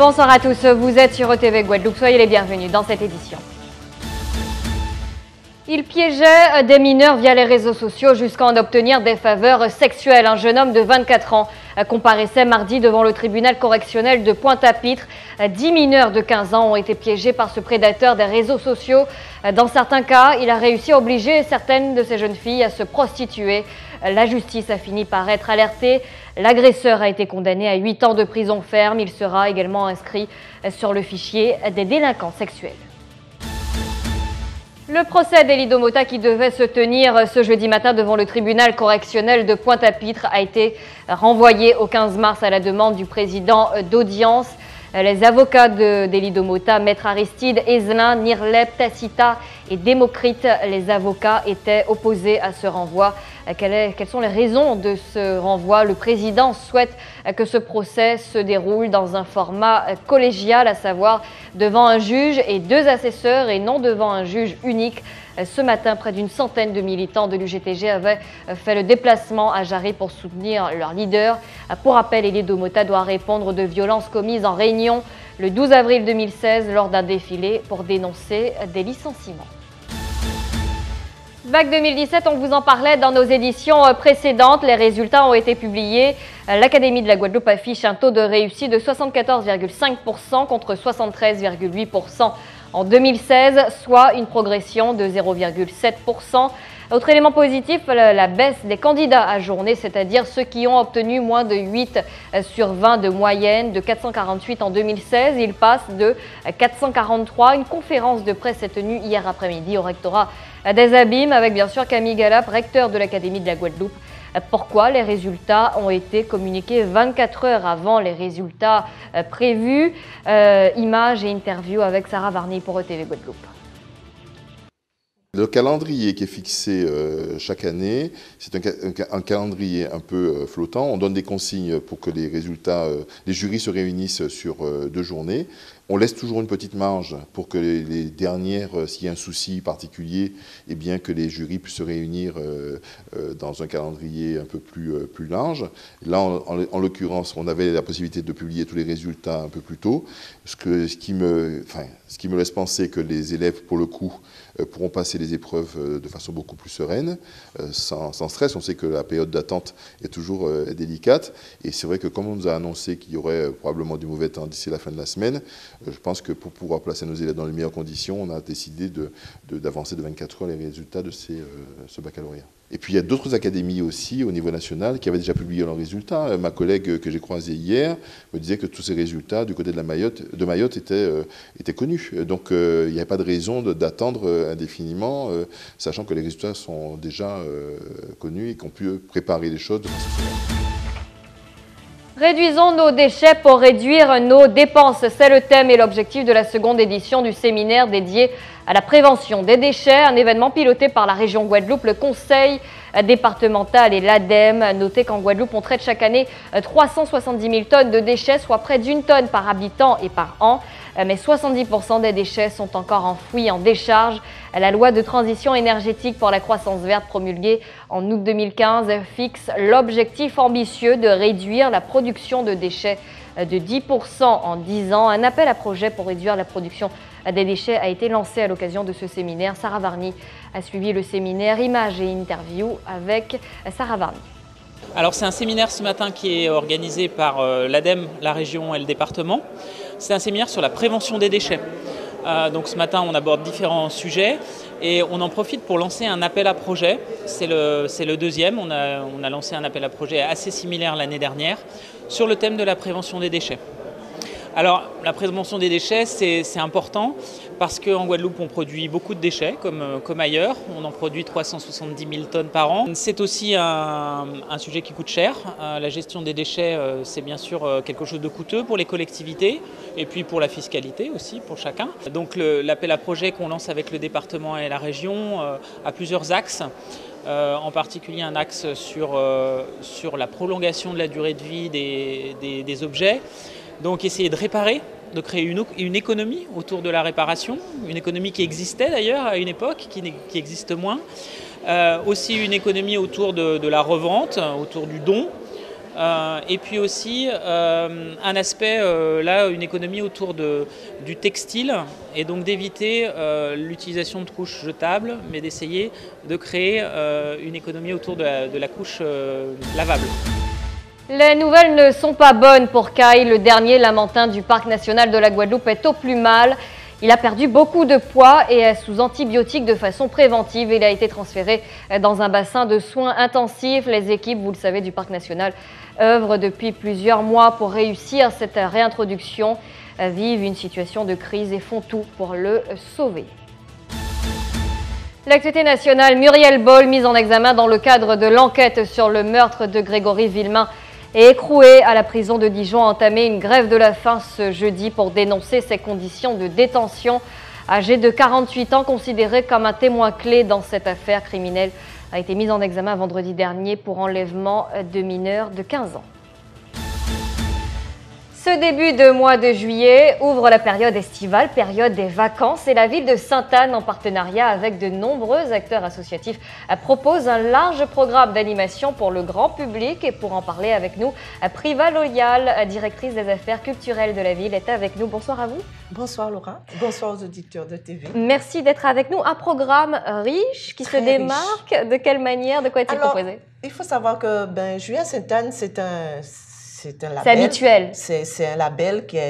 Bonsoir à tous, vous êtes sur ETV Guadeloupe, soyez les bienvenus dans cette édition. Il piégeait des mineurs via les réseaux sociaux jusqu'à en obtenir des faveurs sexuelles. Un jeune homme de 24 ans comparaissait mardi devant le tribunal correctionnel de Pointe-à-Pitre. 10 mineurs de 15 ans ont été piégés par ce prédateur des réseaux sociaux. Dans certains cas, il a réussi à obliger certaines de ces jeunes filles à se prostituer. La justice a fini par être alertée. L'agresseur a été condamné à 8 ans de prison ferme. Il sera également inscrit sur le fichier des délinquants sexuels. Le procès d'Elido Mota qui devait se tenir ce jeudi matin devant le tribunal correctionnel de Pointe-à-Pitre a été renvoyé au 15 mars à la demande du président d'audience. Les avocats d'Elido Mota, Maître Aristide Ezelin, Nirlep, Tacita et Démocrite, les avocats étaient opposés à ce renvoi. Quelles sont les raisons de ce renvoi? Le président souhaite que ce procès se déroule dans un format collégial, à savoir devant un juge et 2 assesseurs et non devant un juge unique. Ce matin, près d'une centaine de militants de l'UGTG avaient fait le déplacement à Jarry pour soutenir leur leader. Pour rappel, Elido Mota doit répondre de violences commises en Réunion le 12 avril 2016 lors d'un défilé pour dénoncer des licenciements. Bac 2017, on vous en parlait dans nos éditions précédentes. Les résultats ont été publiés. L'Académie de la Guadeloupe affiche un taux de réussite de 74,5% contre 73,8% en 2016, soit une progression de 0,7%. Autre élément positif, la baisse des candidats à journée, c'est-à-dire ceux qui ont obtenu moins de 8 sur 20 de moyenne, de 448 en 2016. Ils passent de 443. Une conférence de presse est tenue hier après-midi au rectorat des Abîmes avec bien sûr Camille Galap, recteur de l'Académie de la Guadeloupe. Pourquoi les résultats ont été communiqués 24 heures avant les résultats prévus? Images et interviews avec Sarah Varny pour ETV Guadeloupe. Le calendrier qui est fixé chaque année, c'est un calendrier un peu flottant. On donne des consignes pour que les résultats, les jurys se réunissent sur 2 journées. On laisse toujours une petite marge pour que les dernières, s'il y a un souci particulier, eh bien que les jurys puissent se réunir dans un calendrier un peu plus large. Là, en l'occurrence, on avait la possibilité de publier tous les résultats un peu plus tôt, ce qui me laisse penser que les élèves, pour le coup, pourront passer les épreuves de façon beaucoup plus sereine, sans stress. On sait que la période d'attente est toujours délicate. Et c'est vrai que comme on nous a annoncé qu'il y aurait probablement du mauvais temps d'ici la fin de la semaine, je pense que pour pouvoir placer nos élèves dans les meilleures conditions, on a décidé d'avancer de 24 heures les résultats de ce baccalauréat. Et puis il y a d'autres académies aussi au niveau national qui avaient déjà publié leurs résultats. Ma collègue que j'ai croisée hier me disait que tous ces résultats du côté de Mayotte étaient connus. Donc il n'y a pas de raison d'attendre indéfiniment, sachant que les résultats sont déjà connus et qu'on peut préparer les choses de façon sereine. Réduisons nos déchets pour réduire nos dépenses. C'est le thème et l'objectif de la seconde édition du séminaire dédié à la prévention des déchets, un événement piloté par la région Guadeloupe, le Conseil départemental et l'ADEME. Notez qu'en Guadeloupe, on traite chaque année 370 000 tonnes de déchets, soit près d'1 tonne par habitant et par an. Mais 70% des déchets sont encore enfouis en décharge. La loi de transition énergétique pour la croissance verte promulguée en août 2015 fixe l'objectif ambitieux de réduire la production de déchets de 10% en 10 ans. Un appel à projet pour réduire la production des déchets a été lancé à l'occasion de ce séminaire. Sarah Varny a suivi le séminaire Images et interviews avec Sarah Varny. Alors c'est un séminaire ce matin qui est organisé par l'ADEME, la région et le département. C'est un séminaire sur la prévention des déchets. Donc ce matin on aborde différents sujets et on en profite pour lancer un appel à projet. C'est le deuxième, on a lancé un appel à projet assez similaire l'année dernière sur le thème de la prévention des déchets. Alors la prévention des déchets c'est important parce qu'en Guadeloupe on produit beaucoup de déchets comme ailleurs, on en produit 370 000 tonnes par an. C'est aussi un sujet qui coûte cher, la gestion des déchets c'est bien sûr quelque chose de coûteux pour les collectivités et puis pour la fiscalité aussi pour chacun. Donc l'appel à projet qu'on lance avec le département et la région a plusieurs axes. En particulier un axe sur la prolongation de la durée de vie des objets. Donc essayer de réparer, de créer une économie autour de la réparation, une économie qui existait d'ailleurs à une époque, qui existe moins. Aussi une économie autour de la revente, autour du don. et puis aussi un aspect, là, une économie autour du textile, et donc d'éviter l'utilisation de couches jetables, mais d'essayer de créer une économie autour de la couche lavable. Les nouvelles ne sont pas bonnes pour Kai. Le dernier lamantin du parc national de la Guadeloupe est au plus mal. Il a perdu beaucoup de poids et est sous antibiotiques de façon préventive. Il a été transféré dans un bassin de soins intensifs. Les équipes, vous le savez, du parc national œuvrent depuis plusieurs mois pour réussir cette réintroduction, vivent une situation de crise et font tout pour le sauver. L'actualité nationale, Muriel Boll, mise en examen dans le cadre de l'enquête sur le meurtre de Grégory Villemain, est écroué à la prison de Dijon, a entamé une grève de la faim ce jeudi pour dénoncer ses conditions de détention. Âgé de 48 ans, considéré comme un témoin clé dans cette affaire criminelle, a été mis en examen vendredi dernier pour enlèvement de mineurs de 15 ans. Ce début de mois de juillet ouvre la période estivale, période des vacances, et la ville de Sainte-Anne, en partenariat avec de nombreux acteurs associatifs, propose un large programme d'animation pour le grand public. Et pour en parler avec nous, Priva Loyal, directrice des affaires culturelles de la ville, est avec nous. Bonsoir à vous. Bonsoir Laura, bonsoir aux auditeurs de TV. Merci d'être avec nous. Un programme riche qui se démarque. Riche. De quelle manière, de quoi est-il composé? Il faut savoir que Juillet à Sainte-Anne, c'est un label. C'est habituel. C'est un label qui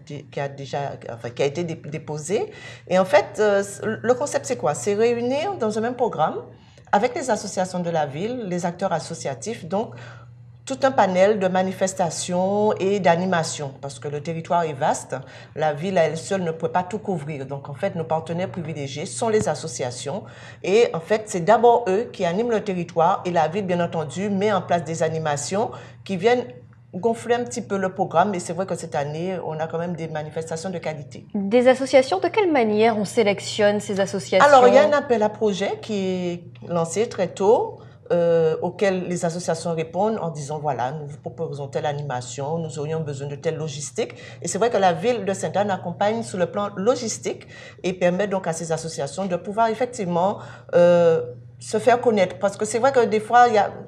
a été déposé. Et en fait, le concept, c'est quoi? C'est réunir dans un même programme, avec les associations de la ville, les acteurs associatifs, donc tout un panel de manifestations et d'animations, parce que le territoire est vaste. La ville à elle seule ne peut pas tout couvrir. Donc, en fait, nos partenaires privilégiés sont les associations. Et en fait, c'est d'abord eux qui animent le territoire, et la ville, bien entendu, met en place des animations qui viennent gonfler un petit peu le programme, et c'est vrai que cette année, on a quand même des manifestations de qualité. Des associations, de quelle manière on sélectionne ces associations? Alors, il y a un appel à projet qui est lancé très tôt, auquel les associations répondent en disant, voilà, nous vous proposons telle animation, nous aurions besoin de telle logistique. Et c'est vrai que la ville de Sainte-Anne accompagne sur le plan logistique et permet donc à ces associations de pouvoir effectivement se faire connaître. Parce que c'est vrai que des fois,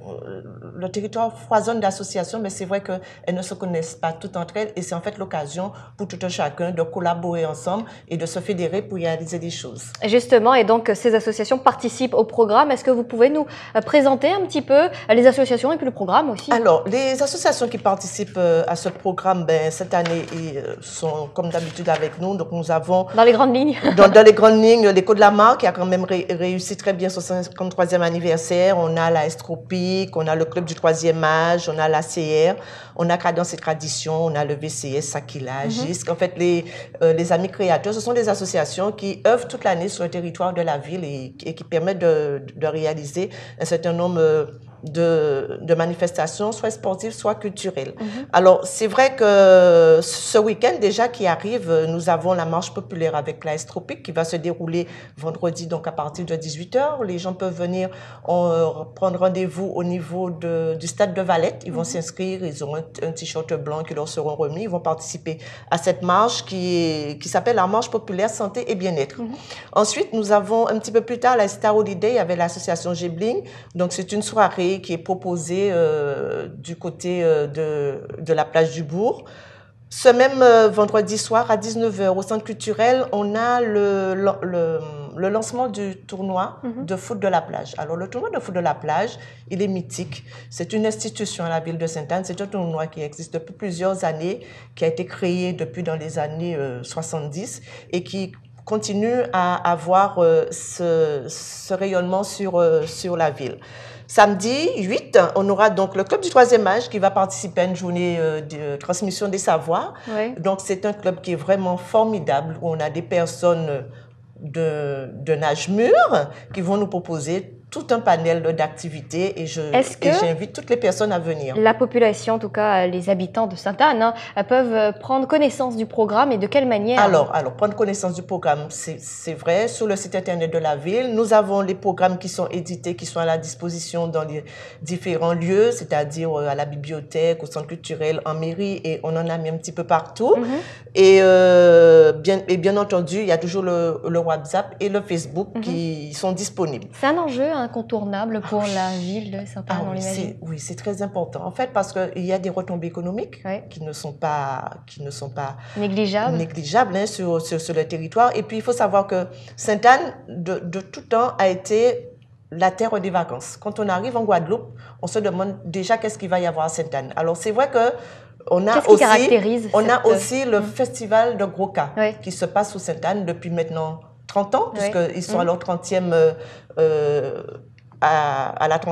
le territoire foisonne d'associations, mais c'est vrai qu'elles ne se connaissent pas toutes entre elles, et c'est en fait l'occasion pour tout un chacun de collaborer ensemble et de se fédérer pour réaliser des choses. Justement, et donc ces associations participent au programme. Est-ce que vous pouvez nous présenter un petit peu les associations et puis le programme aussi? Alors, les associations qui participent à ce programme, cette année, sont comme d'habitude avec nous. Donc, nous avons... Dans les grandes lignes. Dans les grandes lignes, l'Écho de la Marque qui a quand même réussi très bien son 53e anniversaire. On a la Estropique, on a le Club du Troisième Âge, on a l'ACR, on a Cadence et Tradition, on a le VCS, Sakila, GISC. En fait, les Amis Créateurs, ce sont des associations qui œuvrent toute l'année sur le territoire de la ville et qui permettent de réaliser un certain nombre de manifestations, soit sportives, soit culturelles. Alors, c'est vrai que ce week-end déjà qui arrive, nous avons la marche populaire avec la Estropique qui va se dérouler vendredi, donc à partir de 18h. Les gens peuvent venir prendre rendez-vous au niveau du stade de Valette. Ils vont s'inscrire, ils auront un t-shirt blanc qui leur seront remis. Ils vont participer à cette marche qui s'appelle la marche populaire santé et bien-être. Ensuite, nous avons un petit peu plus tard la Star Holiday avec l'association Gébling. Donc, c'est une soirée qui est proposée du côté de la plage du Bourg. Ce même vendredi soir à 19h au centre culturel, on a le lancement du tournoi de foot de la plage. Alors, le tournoi de foot de la plage, il est mythique. C'est une institution à la ville de Sainte-Anne. C'est un tournoi qui existe depuis plusieurs années, qui a été créé depuis dans les années 70 et qui continue à avoir ce rayonnement sur la ville. Samedi 8, on aura donc le Club du Troisième Âge qui va participer à une journée de transmission des savoirs. Oui. Donc, c'est un club qui est vraiment formidable, où on a des personnes d'un âge mûr qui vont nous proposer tout un panel d'activités et j'invite toutes les personnes à venir. La population, en tout cas les habitants de Sainte-Anne, peuvent prendre connaissance du programme et de quelle manière? Alors prendre connaissance du programme, c'est vrai, sur le site internet de la ville, nous avons les programmes qui sont édités, qui sont à la disposition dans les différents lieux, c'est-à-dire à la bibliothèque, au centre culturel, en mairie, et on en a mis un petit peu partout. Et bien entendu, il y a toujours le WhatsApp et le Facebook qui sont disponibles. C'est un enjeu, incontournable pour la ville de Sainte-Anne, on l'imagine. Oui, c'est très important. En fait, parce qu'il y a des retombées économiques qui ne sont pas négligeables sur le territoire. Et puis, il faut savoir que Sainte-Anne, de tout temps, a été la terre des vacances. Quand on arrive en Guadeloupe, on se demande déjà qu'est-ce qu'il va y avoir à Sainte-Anne. Alors, c'est vrai que on a aussi le festival de Gros-Cas qui se passe sous Sainte-Anne depuis maintenant 30 ans, puisqu'ils sont à leur 30e à la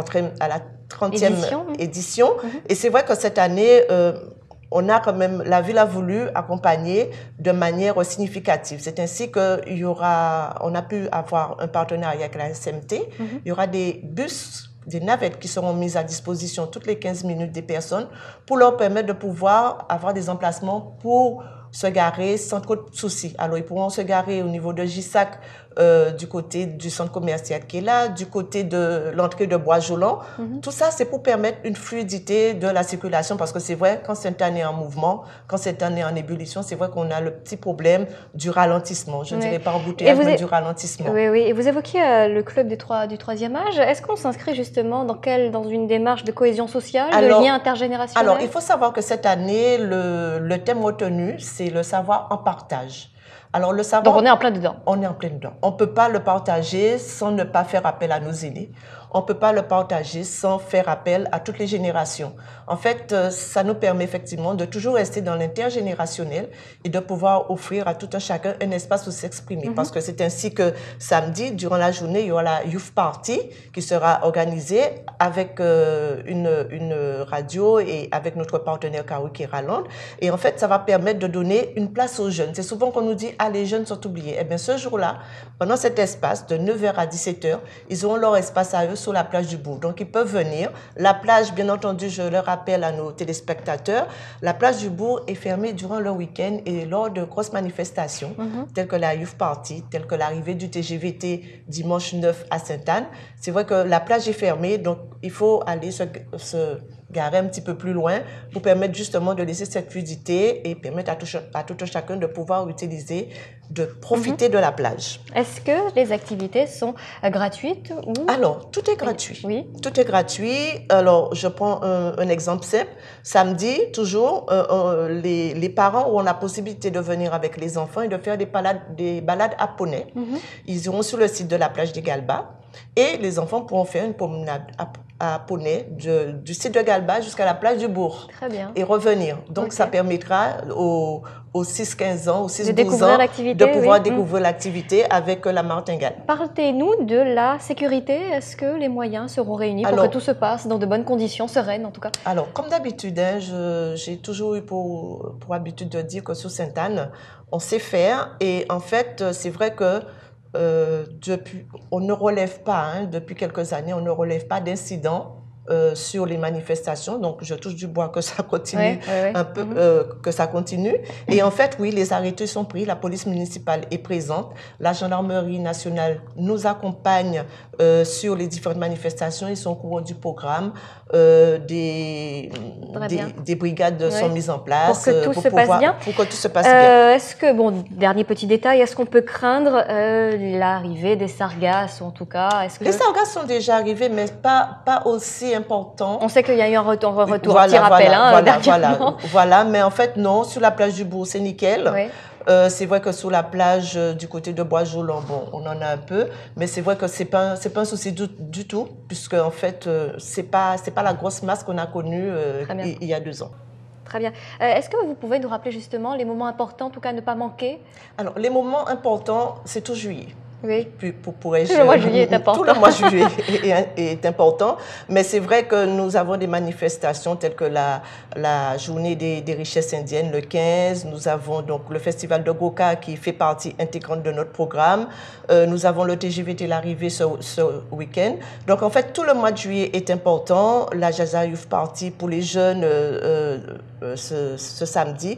30e édition. Et c'est vrai que cette année, on a quand même, la ville a voulu accompagner de manière significative. C'est ainsi qu'on a pu avoir un partenariat avec la SMT. Il y aura des bus, des navettes qui seront mises à disposition toutes les 15 minutes des personnes pour leur permettre de pouvoir avoir des emplacements pour se garer sans trop de soucis. Alors, ils pourront se garer au niveau de Gissac, du côté du centre commercial qui est là, du côté de l'entrée de Bois-Jolant. Tout ça, c'est pour permettre une fluidité de la circulation, parce que c'est vrai, quand Sainte-Anne est en mouvement, quand Sainte-Anne est en ébullition, c'est vrai qu'on a le petit problème du ralentissement. Je ne dirais pas embouteillage, mais du ralentissement. Oui. Et vous évoquiez le club du troisième âge. Est-ce qu'on s'inscrit justement dans une démarche de cohésion sociale, de lien intergénérationnel? Alors, il faut savoir que cette année, le thème retenu, c'est le savoir en partage. Alors, le savoir, donc on est en plein dedans. On est en plein dedans. On ne peut pas le partager sans ne pas faire appel à nos aînés. On ne peut pas le partager sans faire appel à toutes les générations. En fait, ça nous permet effectivement de toujours rester dans l'intergénérationnel et de pouvoir offrir à tout un chacun un espace où s'exprimer. Parce que c'est ainsi que samedi, durant la journée, il y aura la Youth Party qui sera organisée avec une radio et avec notre partenaire Karaoke Raland. Et en fait, ça va permettre de donner une place aux jeunes. C'est souvent qu'on nous dit « Ah, les jeunes sont oubliés ». Eh bien, ce jour-là, pendant cet espace, de 9h à 17h, ils auront leur espace à eux sur la plage du Bourg. Donc, ils peuvent venir. La plage, bien entendu, je le rappelle à nos téléspectateurs, la plage du Bourg est fermée durant le week-end et lors de grosses manifestations, telles que la Youth Party, telles que l'arrivée du TGVT dimanche 9 à Sainte-Anne. C'est vrai que la plage est fermée, donc il faut aller se garer un petit peu plus loin pour permettre justement de laisser cette fluidité et permettre à tout un chacun de pouvoir de profiter de la plage. Est-ce que les activités sont gratuites ou... Alors, tout est gratuit. Oui. Tout est gratuit. Alors, je prends un exemple simple. Samedi, toujours, les parents auront la possibilité de venir avec les enfants et de faire des balades à poney. Ils iront sur le site de la plage des Galbas et les enfants pourront faire une promenade à poney du site de Galbas jusqu'à la plage du Bourg. Très bien. Et revenir. Donc, ça permettra aux 6-15 ans, aux 6-12 ans, de pouvoir découvrir l'activité avec la martingale. Parlez-nous de la sécurité. Est-ce que les moyens seront réunis pour que tout se passe dans de bonnes conditions, sereines en tout cas? Alors, comme d'habitude, j'ai toujours eu pour habitude de dire que sous Sainte-Anne, on sait faire. Et en fait, c'est vrai que on ne relève pas, depuis quelques années, on ne relève pas d'incidents sur les manifestations. Donc, je touche du bois que ça continue que ça continue. Et en fait, oui, les arrêtés sont pris, la police municipale est présente, la gendarmerie nationale nous accompagne sur les différentes manifestations, ils sont au courant du programme, des brigades sont mises en place pour que tout se passe bien. Pour que tout se passe bien. Est-ce que, dernier petit détail, est-ce qu'on peut craindre l'arrivée des sargasses, ou en tout cas, les sargasses sont déjà arrivés, mais pas aussi important. On sait qu'il y a eu un retour, petit rappel. Voilà, mais en fait, non, sur la plage du Bourg, c'est nickel. Oui. C'est vrai que sur la plage du côté de Bois-Jolant, on en a un peu, mais c'est vrai que c'est pas un souci du tout, puisque en fait, c'est pas la grosse masse qu'on a connue il y a 2 ans. Très bien. Est-ce que vous pouvez nous rappeler justement les moments importants, en tout cas ne pas manquer? Alors, les moments importants, c'est tout juillet. Oui. Tout le mois de juillet est important. Tout le mois de juillet est important. Mais c'est vrai que nous avons des manifestations telles que la journée des richesses indiennes, le 15. Nous avons donc le festival de Gros-Cas qui fait partie intégrante de notre programme. Nous avons le TGVT l'arrivée ce week-end. Donc, en fait, tout le mois de juillet est important. La Jaza Youth Party pour les jeunes ce samedi.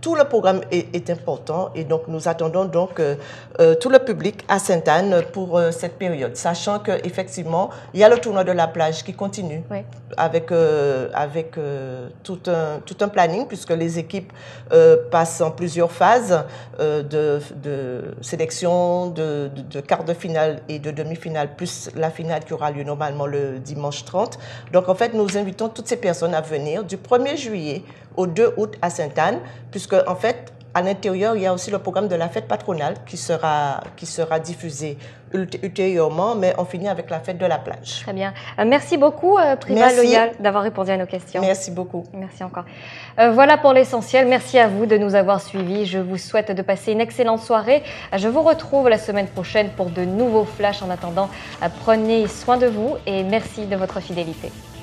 tout le programme est important et donc nous attendons donc tout le public à Sainte-Anne pour cette période, sachant qu'effectivement, il y a le tournoi de la plage qui continue avec tout un planning puisque les équipes passent en plusieurs phases de sélection, de quart de finale et de demi-finale, plus la finale qui aura lieu normalement le dimanche 30. Donc en fait, nous invitons toutes ces personnes à venir du 1er juillet au 2 août à Sainte-Anne, puisque en fait, à l'intérieur, il y a aussi le programme de la fête patronale qui sera diffusé ultérieurement, mais on finit avec la fête de la plage. Très bien. Merci beaucoup, Prima Loyal, d'avoir répondu à nos questions. Merci beaucoup. Merci encore. Voilà pour l'essentiel. Merci à vous de nous avoir suivis. Je vous souhaite de passer une excellente soirée. Je vous retrouve la semaine prochaine pour de nouveaux flashs. En attendant, prenez soin de vous et merci de votre fidélité.